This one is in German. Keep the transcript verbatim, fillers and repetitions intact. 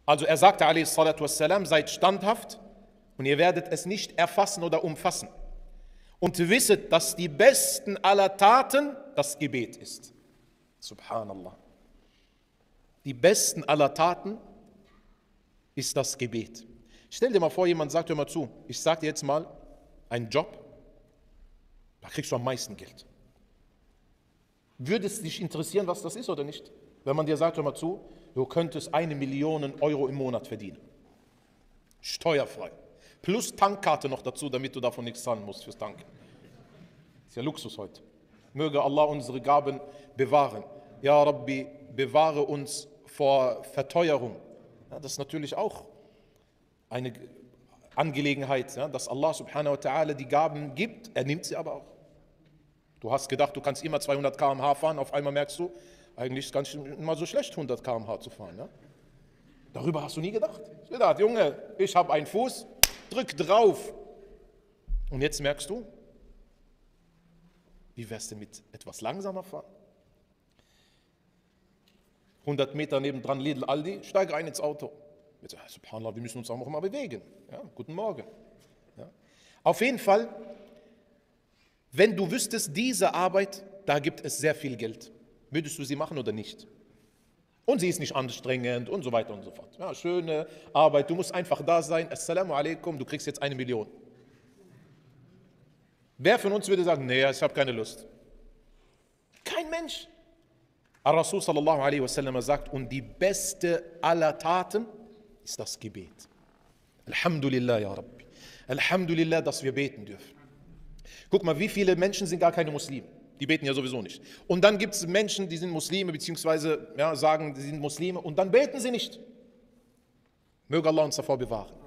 Also er sagte, a.s.w., seid standhaft und ihr werdet es nicht erfassen oder umfassen. Und wisset, dass die besten aller Taten das Gebet ist. Subhanallah. Die besten aller Taten ist das Gebet. Stell dir mal vor, jemand sagt, hör mal zu, ich sage dir jetzt mal, einen Job, da kriegst du am meisten Geld. Würde es dich interessieren, was das ist oder nicht? Wenn man dir sagt, hör mal zu, du könntest eine Million Euro im Monat verdienen. Steuerfrei. Plus Tankkarte noch dazu, damit du davon nichts zahlen musst fürs Tanken. Ist ja Luxus heute. Möge Allah unsere Gaben bewahren. Ja Rabbi, bewahre uns vor Verteuerung. Ja, das ist natürlich auch eine Angelegenheit, ja, dass Allah subhanahu wa ta'ala die Gaben gibt, er nimmt sie aber auch. Du hast gedacht, du kannst immer zweihundert Kilometer pro Stunde fahren, auf einmal merkst du, eigentlich ist es gar nicht mal so schlecht, hundert Kilometer pro Stunde zu fahren. Ja? Darüber hast du nie gedacht. Ich habe gedacht, Junge, ich habe einen Fuß, drück drauf. Und jetzt merkst du, wie wär's denn mit etwas langsamer fahren? hundert Meter nebendran Lidl, Aldi, steige ein ins Auto. Jetzt, Subhanallah, wir müssen uns auch noch mal bewegen. Ja, guten Morgen. Ja. Auf jeden Fall, wenn du wüsstest, diese Arbeit, da gibt es sehr viel Geld. Würdest du sie machen oder nicht? Und sie ist nicht anstrengend und so weiter und so fort. Ja, schöne Arbeit, du musst einfach da sein. Assalamu alaikum, du kriegst jetzt eine Million. Wer von uns würde sagen, nee, ich habe keine Lust? Kein Mensch. Ar-Rasul sallallahu alaihi wasallam sagt, und die beste aller Taten ist das Gebet. Alhamdulillah, ya Rabbi. Alhamdulillah, dass wir beten dürfen. Guck mal, wie viele Menschen sind gar keine Muslime? Die beten ja sowieso nicht. Und dann gibt es Menschen, die sind Muslime, beziehungsweise ja, sagen, sie sind Muslime, und dann beten sie nicht. Möge Allah uns davor bewahren.